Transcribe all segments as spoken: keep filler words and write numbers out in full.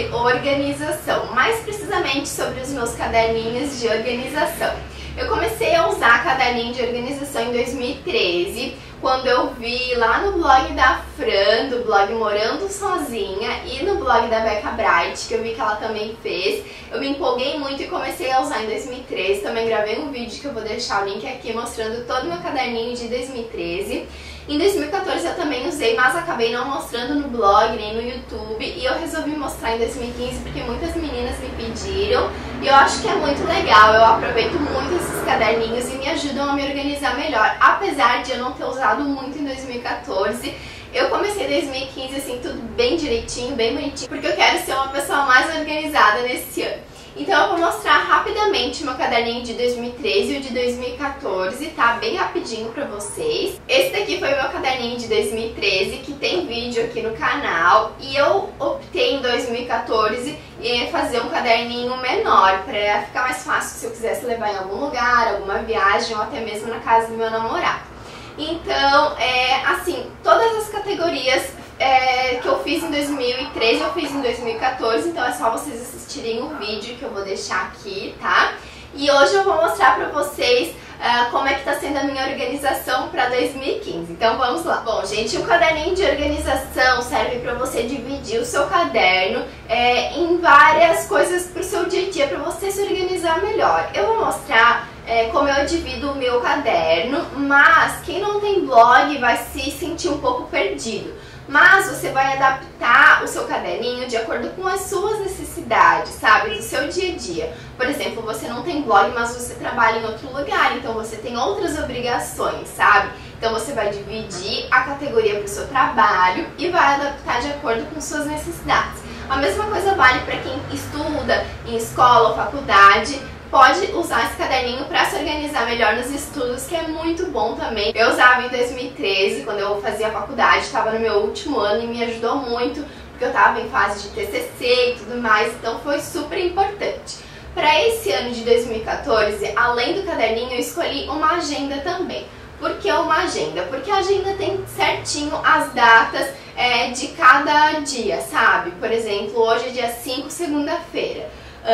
sobre organização, mais precisamente sobre os meus caderninhos de organização. Eu comecei a usar caderninho de organização em dois mil e treze, quando eu vi lá no blog da Fran, do blog Morando Sozinha, e no blog da Becca Bright, que eu vi que ela também fez. Eu me empolguei muito e comecei a usar em dois mil e treze. Também gravei um vídeo que eu vou deixar o link aqui mostrando todo o meu caderninho de dois mil e treze. Em dois mil e quatorze eu também usei, mas acabei não mostrando no blog nem no YouTube, e eu resolvi mostrar em dois mil e quinze porque muitas meninas me pediram e eu acho que é muito legal. Eu aproveito muito esses caderninhos e me ajudam a me organizar melhor, apesar de eu não ter usado muito em dois mil e quatorze. Eu comecei em dois mil e quinze assim, tudo bem direitinho, bem bonitinho, porque eu quero ser uma pessoa mais organizada nesse ano. Então eu vou mostrar rapidamente o meu caderninho de dois mil e treze e o de dois mil e quatorze, tá? Bem rapidinho pra vocês. Esse daqui foi o meu caderninho de dois mil e treze, que tem vídeo aqui no canal. E eu optei em dois mil e quatorze em fazer um caderninho menor, pra ficar mais fácil se eu quisesse levar em algum lugar, alguma viagem ou até mesmo na casa do meu namorado. Então, é, assim, todas as categorias é, que eu fiz em dois mil e treze eu fiz em dois mil e quatorze, então é só vocês assistirem o vídeo que eu vou deixar aqui, tá? E hoje eu vou mostrar pra vocês uh, como é que tá sendo a minha organização pra dois mil e quinze, então vamos lá. Bom, gente, o caderninho de organização serve pra você dividir o seu caderno é, em várias coisas pro seu dia a dia, pra você se organizar melhor. Eu vou mostrar É, como eu divido o meu caderno, mas quem não tem blog vai se sentir um pouco perdido. Mas você vai adaptar o seu caderninho de acordo com as suas necessidades, sabe? Do seu dia a dia. Por exemplo, você não tem blog, mas você trabalha em outro lugar, então você tem outras obrigações, sabe? Então você vai dividir a categoria para o seu trabalho e vai adaptar de acordo com suas necessidades. A mesma coisa vale para quem estuda em escola ou faculdade. Pode usar esse caderninho para se organizar melhor nos estudos, que é muito bom também. Eu usava em dois mil e treze, quando eu fazia faculdade, estava no meu último ano e me ajudou muito, porque eu estava em fase de T C C e tudo mais, então foi super importante. Para esse ano de dois mil e quatorze, além do caderninho, eu escolhi uma agenda também. Por que uma agenda? Porque a agenda tem certinho as datas é, de cada dia, sabe? Por exemplo, hoje é dia cinco, segunda-feira.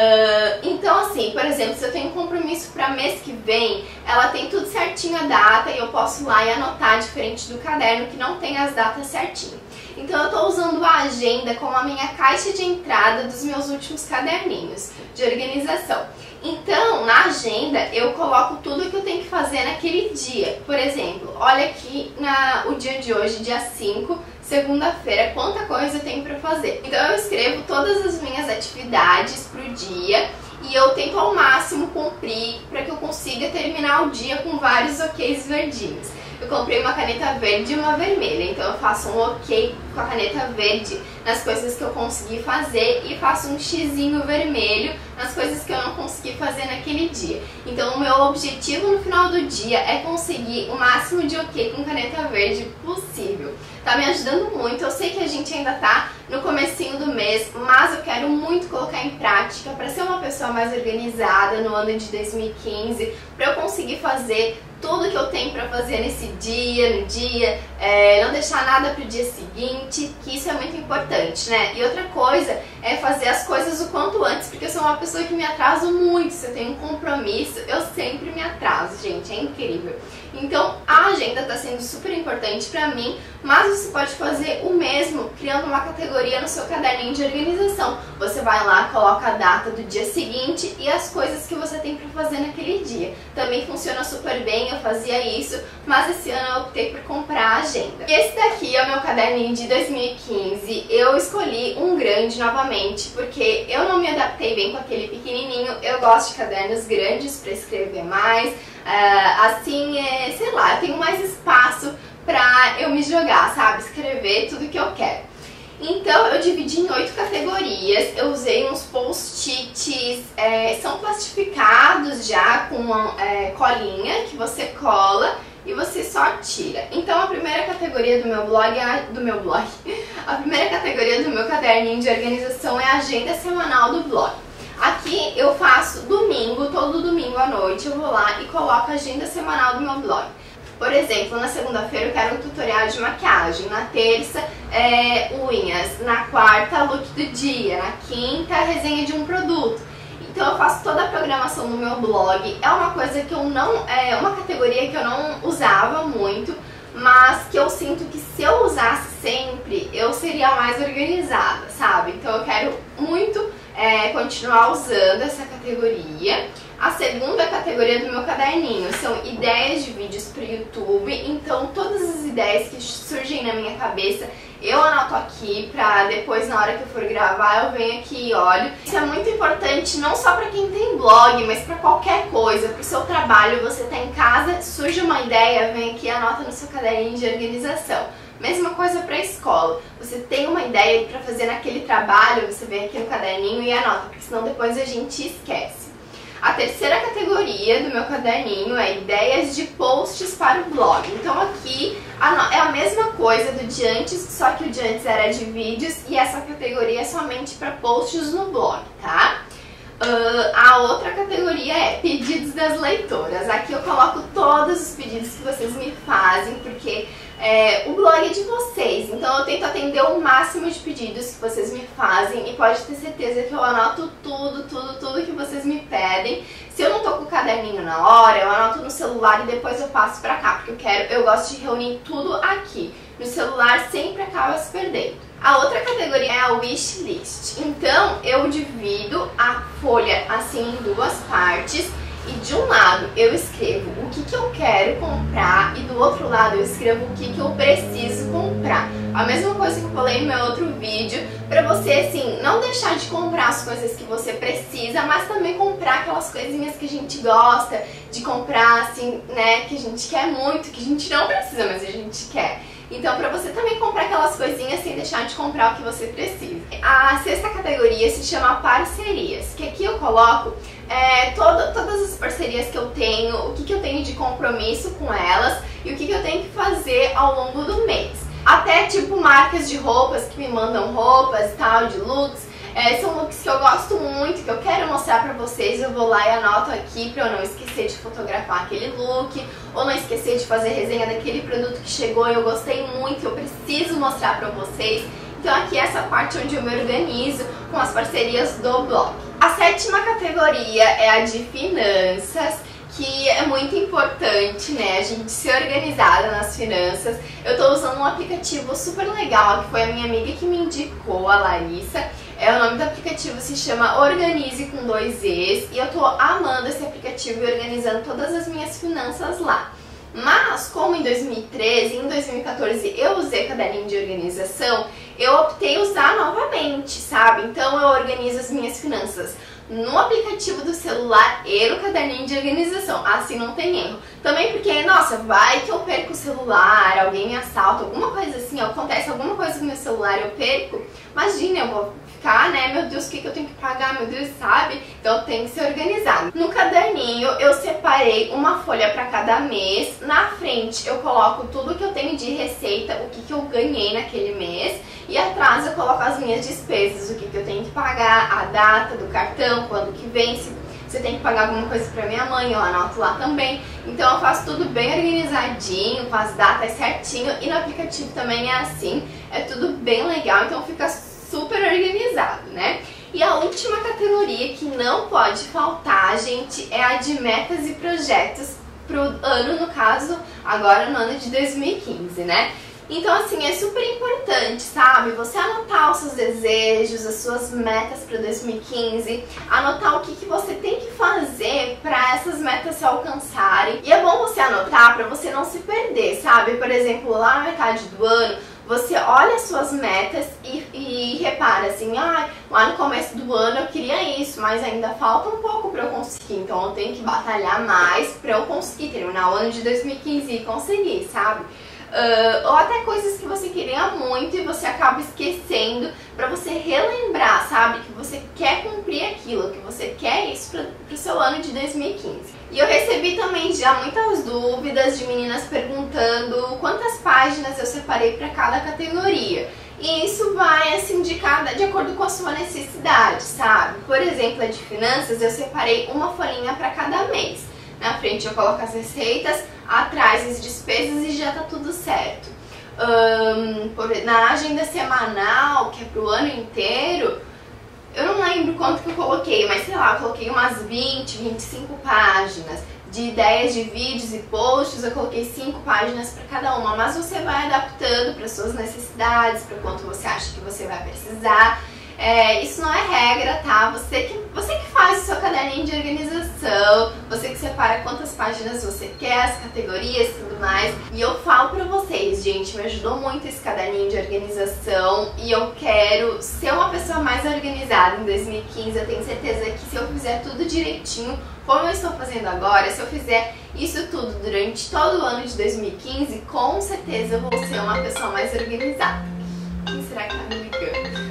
Uh, então assim, por exemplo, se eu tenho um compromisso para mês que vem, ela tem tudo certinho a data e eu posso ir lá e anotar, diferente do caderno que não tem as datas certinho. Então eu tô usando a agenda como a minha caixa de entrada dos meus últimos caderninhos de organização. Então, na agenda, eu coloco tudo que eu tenho que fazer naquele dia. Por exemplo, olha aqui na, o dia de hoje, dia cinco, segunda-feira, quanta coisa eu tenho para fazer. Então eu escrevo todas as minhas atividades pro dia e eu tento ao máximo cumprir para que eu consiga terminar o dia com vários ok's verdinhos. Eu comprei uma caneta verde e uma vermelha, então eu faço um ok com a caneta verde nas coisas que eu consegui fazer e faço um xizinho vermelho nas coisas que eu não consegui fazer naquele dia. Então o meu objetivo no final do dia é conseguir o máximo de ok com caneta verde possível. Tá me ajudando muito, eu sei que a gente ainda tá no comecinho do mês, mas eu quero muito colocar em prática para ser uma pessoa mais organizada no ano de dois mil e quinze, para eu conseguir fazer tudo que eu tenho pra fazer nesse dia, no dia, é, não deixar nada pro dia seguinte, que isso é muito importante, né? E outra coisa é fazer as coisas o quanto antes, porque eu sou uma pessoa que me atraso muito. Se eu tenho um compromisso, eu sempre me atraso, gente, é incrível. Então a agenda tá sendo super importante pra mim, mas você pode fazer o mesmo criando uma categoria no seu caderninho de organização. Você vai lá, coloca a data do dia seguinte e as coisas que você tem pra fazer naquele dia. Também funciona super bem, eu fazia isso, mas esse ano eu optei por comprar a agenda. E esse daqui é o meu caderninho de dois mil e quinze, eu escolhi um grande novamente, porque eu não me adaptei bem com aquele pequenininho, eu gosto de cadernos grandes para escrever mais, uh, assim, é, sei lá, eu tenho mais espaço pra eu me jogar, sabe, escrever tudo que eu quero. Então eu dividi em oito categorias, eu usei uns post-its, é, são plastificados já com uma é, colinha que você cola e você só tira. Então a primeira categoria do meu blog, é, do meu blog, a primeira categoria do meu caderninho de organização é a agenda semanal do blog. Aqui eu faço domingo, todo domingo à noite eu vou lá e coloco a agenda semanal do meu blog. Por exemplo, na segunda-feira eu quero um tutorial de maquiagem, na terça é, unhas, na quarta look do dia, na quinta resenha de um produto. Então eu faço toda a programação no meu blog. É uma coisa que eu não, é uma categoria que eu não usava muito, mas que eu sinto que se eu usasse sempre, eu seria mais organizada, sabe? Então eu quero muito é, continuar usando essa categoria. A segunda categoria do meu caderninho são ideias de vídeos para o YouTube. Então todas as ideias que surgem na minha cabeça eu anoto aqui pra depois, na hora que eu for gravar, eu venho aqui e olho. Isso é muito importante não só pra quem tem blog, mas pra qualquer coisa. Pro seu trabalho, você tá em casa, surge uma ideia, vem aqui e anota no seu caderninho de organização. Mesma coisa pra escola. Você tem uma ideia pra fazer naquele trabalho, você vem aqui no caderninho e anota, porque senão depois a gente esquece. A terceira categoria do meu caderninho é ideias de posts para o blog. Então aqui é a mesma coisa do de antes, só que o de antes era de vídeos e essa categoria é somente para posts no blog, tá? Uh, a outra categoria é pedidos das leitoras. Aqui eu coloco todos os pedidos que vocês me fazem, porque é, o blog é de vocês, então eu tento atender o máximo de pedidos que vocês me fazem e pode ter certeza que eu anoto tudo, tudo, tudo que vocês me pedem. Se eu não tô com o caderninho na hora, eu anoto no celular e depois eu passo pra cá, porque eu quero, eu gosto de reunir tudo aqui. No celular sempre acaba se perdendo. A outra categoria é a wishlist. Então eu divido a folha assim em duas partes e de um lado eu escrevo o que, que eu quero comprar e do outro lado eu escrevo o que, que eu preciso comprar. A mesma coisa que eu falei no meu outro vídeo, pra você assim, não deixar de comprar as coisas que você precisa, mas também comprar aquelas coisinhas que a gente gosta, de comprar assim, né, que a gente quer muito, que a gente não precisa, mas a gente quer. Então, pra você também comprar aquelas coisinhas sem deixar de comprar o que você precisa. A sexta categoria se chama parcerias, que aqui eu coloco é, todo, todas as parcerias que eu tenho, o que, que eu tenho de compromisso com elas e o que, que eu tenho que fazer ao longo do mês. Até tipo marcas de roupas que me mandam roupas e tal, de looks. É, são looks que eu gosto muito, que eu quero mostrar pra vocês, eu vou lá e anoto aqui pra eu não esquecer de fotografar aquele look, ou não esquecer de fazer resenha daquele produto que chegou e eu gostei muito, eu preciso mostrar pra vocês. Então aqui é essa parte onde eu me organizo com as parcerias do blog. A sétima categoria é a de finanças, que é muito importante, né, a gente ser organizada nas finanças. Eu tô usando um aplicativo super legal, que foi a minha amiga que me indicou, a Larissa. É, o nome do aplicativo se chama Organize com dois Es e eu tô amando esse aplicativo e organizando todas as minhas finanças lá. Mas, como em dois mil e treze e em dois mil e quatorze eu usei caderninho de organização, eu optei usar novamente, sabe? Então eu organizo as minhas finanças no aplicativo do celular e no caderninho de organização, assim não tem erro. Também porque, nossa, vai que eu perco o celular, alguém me assalta, alguma coisa assim, acontece alguma coisa com o meu celular eu perco, imagina, eu vou ficar, né, meu Deus, o que, que eu tenho que pagar, meu Deus, sabe? Então tem que ser organizado. No caderninho eu separei uma folha para cada mês, na frente eu coloco tudo que eu tenho de receita, o que, que eu ganhei naquele mês, e atrás eu coloco as minhas despesas, o que, que eu tenho que pagar, a data do cartão, quando que vence, se eu tenho que pagar alguma coisa pra minha mãe, eu anoto lá também. Então eu faço tudo bem organizadinho, com as datas certinho, e no aplicativo também é assim, é tudo bem legal, então fica super organizado, né? E a última categoria que não pode faltar, gente, é a de metas e projetos pro ano, no caso, agora no ano de dois mil e quinze, né? Então, assim, é super importante, sabe? Você anotar os seus desejos, as suas metas para dois mil e quinze, anotar o que, que você tem que fazer para essas metas se alcançarem. E é bom você anotar para você não se perder, sabe? Por exemplo, lá na metade do ano, você olha as suas metas e, e repara assim, ah, lá no começo do ano eu queria isso, mas ainda falta um pouco para eu conseguir, então eu tenho que batalhar mais para eu conseguir terminar o ano de dois mil e quinze e conseguir, sabe? Uh, ou até coisas que você queria muito e você acaba esquecendo, pra você relembrar, sabe? Que você quer cumprir aquilo, que você quer isso pra, pro seu ano de dois mil e quinze. E eu recebi também já muitas dúvidas de meninas perguntando quantas páginas eu separei pra cada categoria. E isso vai assim de, cada, de acordo com a sua necessidade, sabe? Por exemplo, a de finanças eu separei uma folhinha pra cada mês. Na frente eu coloco as receitas, atrás as despesas e já tá tudo certo. Um, por, na agenda semanal, que é pro ano inteiro, eu não lembro quanto que eu coloquei, mas sei lá, eu coloquei umas vinte, vinte e cinco páginas. De ideias de vídeos e posts, eu coloquei cinco páginas para cada uma, mas você vai adaptando para suas necessidades, para quanto você acha que você vai precisar. É, isso não é regra, tá? Você que, você que faz o seu caderninho de organização, você que separa quantas páginas você quer, as categorias e tudo mais. E eu falo pra vocês, gente, me ajudou muito esse caderninho de organização e eu quero ser uma pessoa mais organizada em dois mil e quinze. Eu tenho certeza que se eu fizer tudo direitinho, como eu estou fazendo agora, se eu fizer isso tudo durante todo o ano de dois mil e quinze, com certeza eu vou ser uma pessoa mais organizada. Quem será que tá me ligando?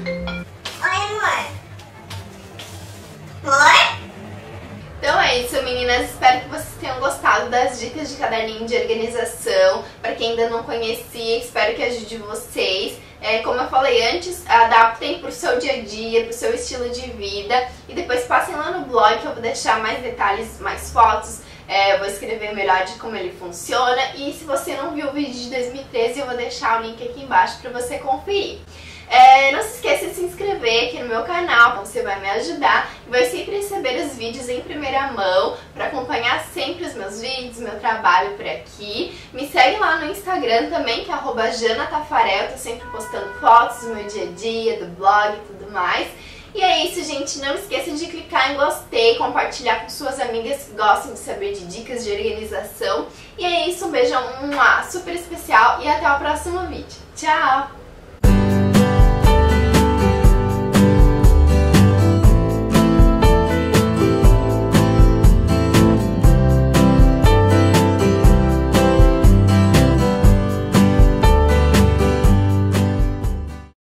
Oi? Então é isso, meninas. Espero que vocês tenham gostado das dicas de caderninho de organização. Para quem ainda não conhecia, espero que ajude vocês. É, como eu falei antes, adaptem para o seu dia a dia, para o seu estilo de vida. E depois passem lá no blog que eu vou deixar mais detalhes, mais fotos. É, eu vou escrever melhor de como ele funciona. E se você não viu o vídeo de dois mil e treze, eu vou deixar o link aqui embaixo para você conferir. É, não se esqueça de se inscrever aqui no meu canal, você vai me ajudar e vai sempre receber os vídeos em primeira mão para acompanhar sempre os meus vídeos, meu trabalho por aqui. Me segue lá no Instagram também, que é arroba Jana Tafarel, eu tô sempre postando fotos do meu dia a dia, do blog e tudo mais. E é isso, gente, não esqueça de clicar em gostei, compartilhar com suas amigas que gostam de saber de dicas de organização. E é isso, um beijão, um super especial e até o próximo vídeo. Tchau!